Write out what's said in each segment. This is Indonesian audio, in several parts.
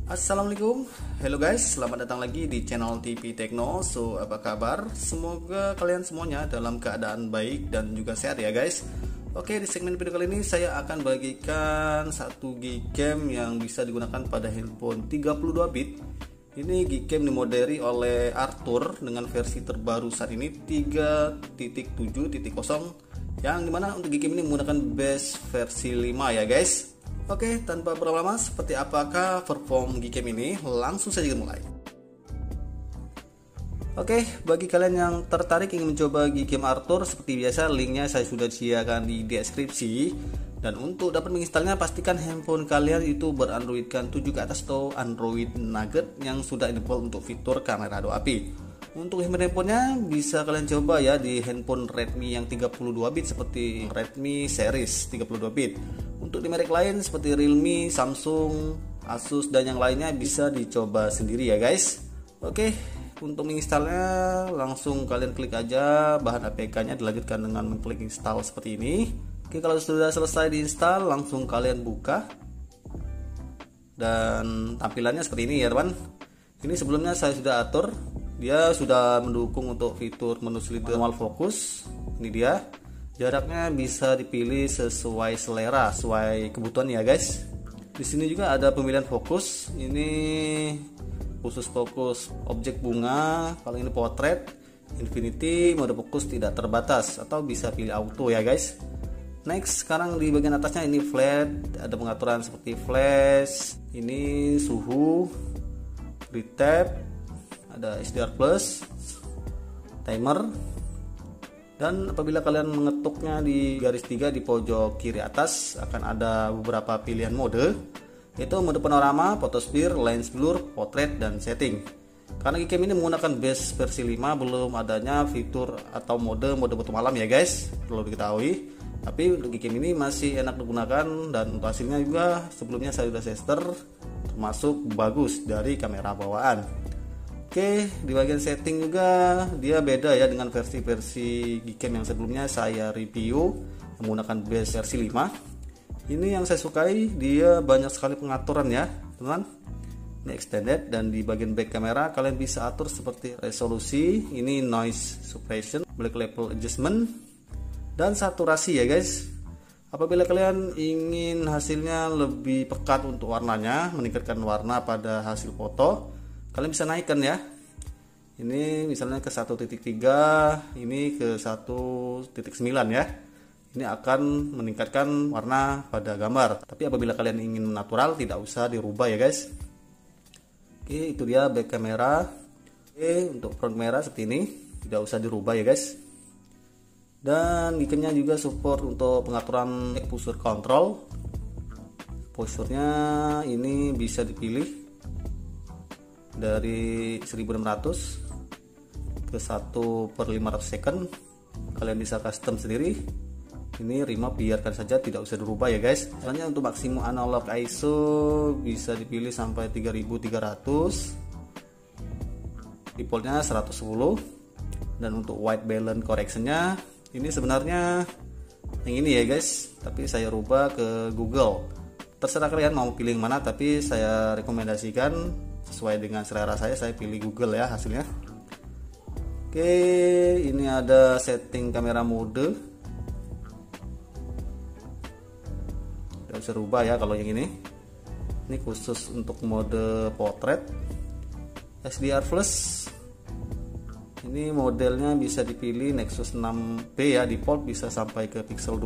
Assalamualaikum, hello guys, selamat datang lagi di channel TV Tekno. So, apa kabar? Semoga kalian semuanya dalam keadaan baik dan juga sehat ya guys. Oke, di segmen video kali ini saya akan bagikan satu game yang bisa digunakan pada handphone 32 bit. Ini game dimoderi oleh Arthur dengan versi terbaru saat ini 3.7.0, yang dimana untuk game ini menggunakan base versi 5 ya guys. Oke, tanpa berlama-lama, seperti apakah perform game ini? Langsung saja kita mulai. Oke, bagi kalian yang tertarik ingin mencoba game Arthur, seperti biasa linknya saya sudah sediakan di deskripsi. Dan untuk dapat menginstalnya, pastikan handphone kalian itu berandroidkan 7 ke atas atau Android Nugget yang sudah enable untuk fitur kamera 2 API. Untuk handphonenya bisa kalian coba ya di handphone Redmi yang 32 bit seperti Redmi series 32 bit. Untuk di merek lain seperti Realme, Samsung, Asus dan yang lainnya bisa dicoba sendiri ya guys. Oke, untuk menginstalnya langsung kalian klik aja bahan APK-nya, dilanjutkan dengan mengklik install seperti ini. Oke, kalau sudah selesai diinstal langsung kalian buka. Dan tampilannya seperti ini ya teman. Ini sebelumnya saya sudah atur. Dia sudah mendukung untuk fitur menu slider manual fokus. Ini dia. Jaraknya bisa dipilih sesuai selera, sesuai kebutuhan ya guys. Di sini juga ada pemilihan fokus. Ini khusus fokus objek bunga. Kalau ini potret, infinity, mode fokus tidak terbatas atau bisa pilih auto ya guys. Next, sekarang di bagian atasnya ini flat, ada pengaturan seperti flash, ini suhu, retap, ada HDR plus, timer. Dan apabila kalian mengetuknya di garis 3 di pojok kiri atas akan ada beberapa pilihan mode, yaitu mode panorama, photosphere, lens blur, portrait, dan setting. Karena game ini menggunakan base versi 5, belum adanya fitur atau mode batu malam ya guys, perlu diketahui. Tapi untuk game ini masih enak digunakan dan untuk hasilnya juga sebelumnya saya sudah tester, termasuk bagus dari kamera bawaan. Oke, di bagian setting juga dia beda ya dengan versi-versi game yang sebelumnya saya review menggunakan base versi 5. Ini yang saya sukai, dia banyak sekali pengaturan ya teman. Ini extended, dan di bagian back kamera kalian bisa atur seperti resolusi, ini noise suppression, black level adjustment, dan saturasi ya guys. Apabila kalian ingin hasilnya lebih pekat untuk warnanya, meningkatkan warna pada hasil foto, kalian bisa naikkan ya. Ini misalnya ke 1.3, ini ke 1.9 ya. Ini akan meningkatkan warna pada gambar. Tapi apabila kalian ingin natural, tidak usah dirubah ya guys. Oke, itu dia back kamera. Oke, untuk front kamera seperti ini, tidak usah dirubah ya guys. Dan ikonnya juga support untuk pengaturan posture control. Posturnya ini bisa dipilih dari 1600 ke 1/500 second. Kalian bisa custom sendiri. Ini remote biarkan saja, tidak usah dirubah ya guys. Soalnya untuk maksimum analog ISO bisa dipilih sampai 3300, defaultnya 110. Dan untuk white balance correctionnya ini sebenarnya yang ini ya guys, tapi saya rubah ke Google. Terserah kalian mau pilih yang mana, tapi saya rekomendasikan sesuai dengan selera saya pilih Google ya hasilnya. Oke, ini ada setting kamera mode. Tidak usah rubah ya kalau yang ini. Ini khusus untuk mode portrait. HDR plus. Ini modelnya bisa dipilih Nexus 6P ya, default bisa sampai ke pixel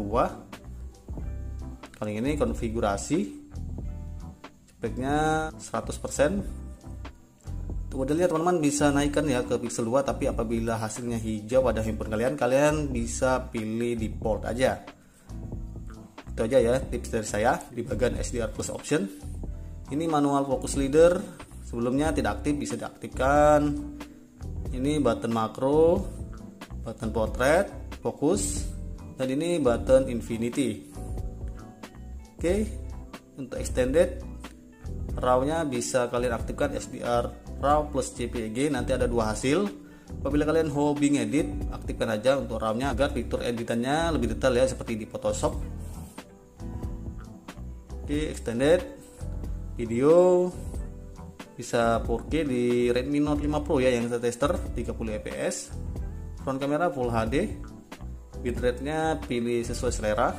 2. Kalau yang ini konfigurasi. Speknya 100%. Modelnya teman-teman bisa naikkan ya ke pixel 2, tapi apabila hasilnya hijau pada handphone kalian bisa pilih default aja. Itu aja ya tips dari saya di bagian HDR plus option. Ini manual focus leader, sebelumnya tidak aktif, bisa diaktifkan. Ini button makro, button portrait, fokus, dan ini button infinity. Oke, untuk extended RAW-nya bisa kalian aktifkan HDR RAW plus JPEG, nanti ada dua hasil. Apabila kalian hobi ngedit, aktifkan aja untuk RAW-nya agar fitur editannya lebih detail ya, seperti di Photoshop. Oke, extended video, bisa 4K di Redmi Note 5 Pro ya, yang saya tester 30 fps. Front kamera Full HD, bitrate nya pilih sesuai selera,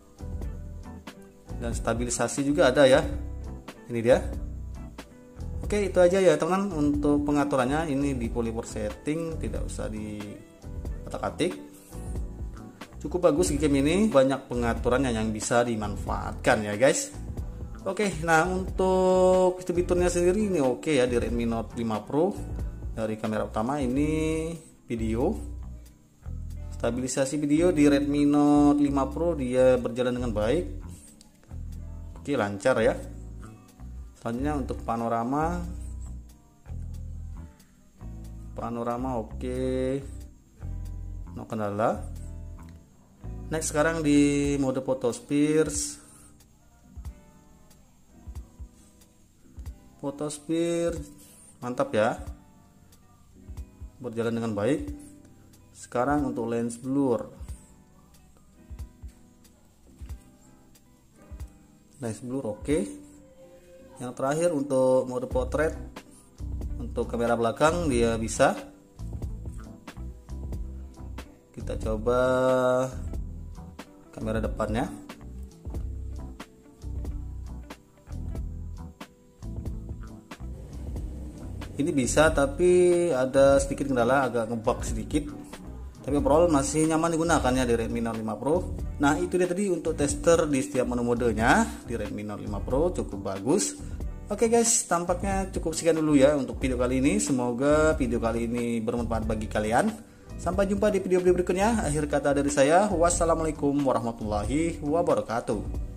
dan stabilisasi juga ada ya, ini dia. Oke, itu aja ya teman, untuk pengaturannya ini di polymer setting, tidak usah di atik-atik. Cukup bagus game ini, banyak pengaturannya yang bisa dimanfaatkan ya guys. Oke, nah untuk fitur-fiturnya sendiri ini oke ya di Redmi Note 5 Pro. Dari kamera utama ini video, stabilisasi video di Redmi Note 5 Pro dia berjalan dengan baik. Oke, lancar ya. Selanjutnya untuk panorama oke, no kendala. Next, sekarang di mode photosphere mantap ya, berjalan dengan baik. Sekarang untuk lens blur oke. Yang terakhir untuk mode portrait, untuk kamera belakang dia bisa. Kita coba kamera depannya. Ini bisa, tapi ada sedikit kendala, agak ngebug sedikit. Tapi overall masih nyaman digunakan ya di Redmi Note 5 Pro. Nah, itu dia tadi untuk tester di setiap mode-modenya di Redmi Note 5 Pro, cukup bagus. Oke guys, tampaknya cukup sekian dulu ya untuk video kali ini. Semoga video kali ini bermanfaat bagi kalian. Sampai jumpa di video berikutnya. Akhir kata dari saya, wassalamualaikum warahmatullahi wabarakatuh.